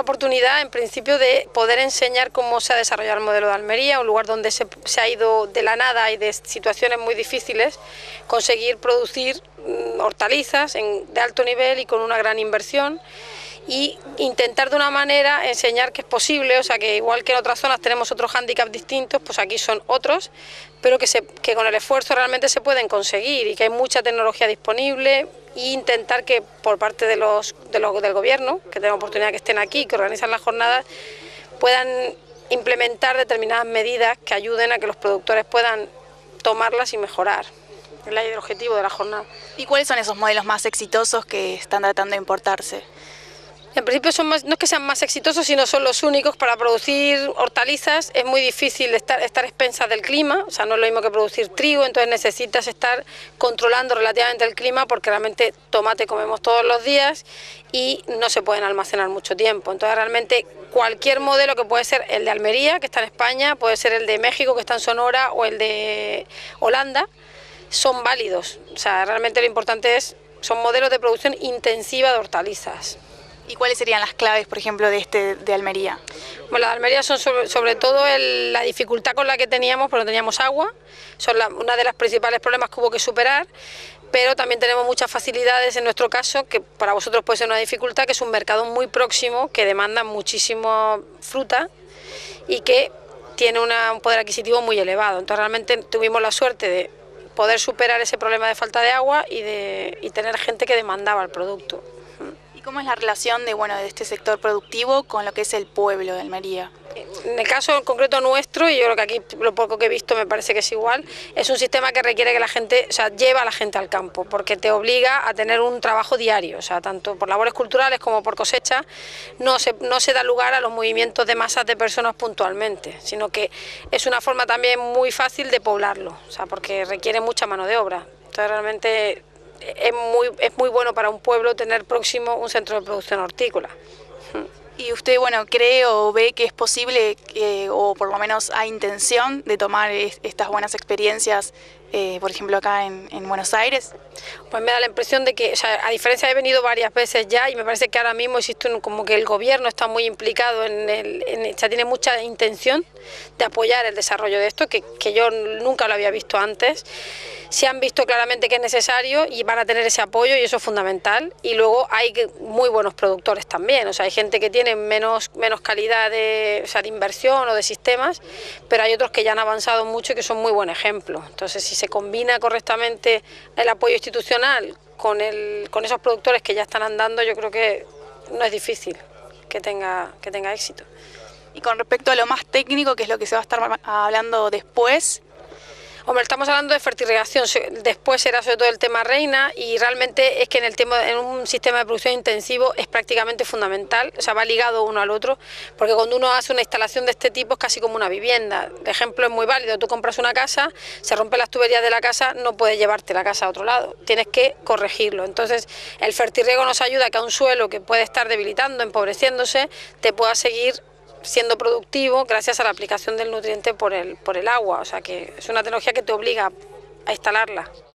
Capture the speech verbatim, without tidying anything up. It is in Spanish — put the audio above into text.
oportunidad, en principio, de poder enseñar cómo se ha desarrollado el modelo de Almería, un lugar donde se, se ha ido de la nada y de situaciones muy difíciles, conseguir producir mm, hortalizas en, de alto nivel y con una gran inversión, y intentar de una manera enseñar que es posible, o sea que igual que en otras zonas tenemos otros hándicaps distintos, pues aquí son otros, pero que, se, que con el esfuerzo realmente se pueden conseguir y que hay mucha tecnología disponible, e intentar que por parte de los, de los, del gobierno, que tengan oportunidad que estén aquí, que organizan las jornadas, puedan implementar determinadas medidas que ayuden a que los productores puedan tomarlas y mejorar. Es el objetivo de la jornada. ¿Y cuáles son esos modelos más exitosos que están tratando de importarse? En principio son más, no es que sean más exitosos, sino son los únicos. Para producir hortalizas es muy difícil estar, estar expensas del clima, o sea, no es lo mismo que producir trigo, entonces necesitas estar controlando relativamente el clima, porque realmente tomate comemos todos los días y no se pueden almacenar mucho tiempo. Entonces realmente cualquier modelo, que puede ser el de Almería, que está en España, puede ser el de México, que está en Sonora, o el de Holanda, son válidos. O sea, realmente lo importante es, son modelos de producción intensiva de hortalizas. ¿Y cuáles serían las claves, por ejemplo, de este de Almería? Bueno, las de Almería son sobre, sobre todo el, la dificultad con la que teníamos, porque no teníamos agua, son la, una de los principales problemas que hubo que superar, pero también tenemos muchas facilidades en nuestro caso, que para vosotros puede ser una dificultad, que es un mercado muy próximo, que demanda muchísimo fruta y que tiene una, un poder adquisitivo muy elevado. Entonces realmente tuvimos la suerte de poder superar ese problema de falta de agua y, de, y tener gente que demandaba el producto. ¿Cómo es la relación de, bueno, de este sector productivo con lo que es el pueblo de Almería? En el caso en concreto nuestro, y yo creo que aquí lo poco que he visto me parece que es igual, es un sistema que requiere que la gente, o sea, lleva a la gente al campo, porque te obliga a tener un trabajo diario, o sea, tanto por labores culturales como por cosecha, no se, no se da lugar a los movimientos de masas de personas puntualmente, sino que es una forma también muy fácil de poblarlo, o sea, porque requiere mucha mano de obra. Entonces realmente es muy, es muy bueno para un pueblo tener próximo un centro de producción hortícola. ¿Y usted, bueno, cree o ve que es posible, que, o por lo menos hay intención de tomar es, estas buenas experiencias, eh, por ejemplo, acá en, en Buenos Aires? Pues me da la impresión de que, o sea, a diferencia, he venido varias veces ya y me parece que ahora mismo existe un, como que el gobierno está muy implicado en el, en, o sea, tiene mucha intención de apoyar el desarrollo de esto, que, que yo nunca lo había visto antes. Se han visto claramente que es necesario y van a tener ese apoyo, y eso es fundamental. Y luego hay muy buenos productores también, o sea, hay gente que tiene menos, menos calidad de, o sea, de inversión o de sistemas, pero hay otros que ya han avanzado mucho y que son muy buen ejemplo. Entonces, si se combina correctamente el apoyo institucional con, el, con esos productores que ya están andando, yo creo que no es difícil que tenga, que tenga éxito. Y con respecto a lo más técnico, que es lo que se va a estar hablando después. Hombre, estamos hablando de fertirrigación, después será sobre todo el tema reina, y realmente es que en el tema, en un sistema de producción intensivo es prácticamente fundamental, o sea, va ligado uno al otro, porque cuando uno hace una instalación de este tipo es casi como una vivienda. El ejemplo es muy válido: tú compras una casa, se rompen las tuberías de la casa, no puedes llevarte la casa a otro lado, tienes que corregirlo. Entonces el fertirriego nos ayuda a que a un suelo que puede estar debilitando, empobreciéndose, te pueda seguir siendo productivo gracias a la aplicación del nutriente por el, por el agua, o sea que es una tecnología que te obliga a instalarla.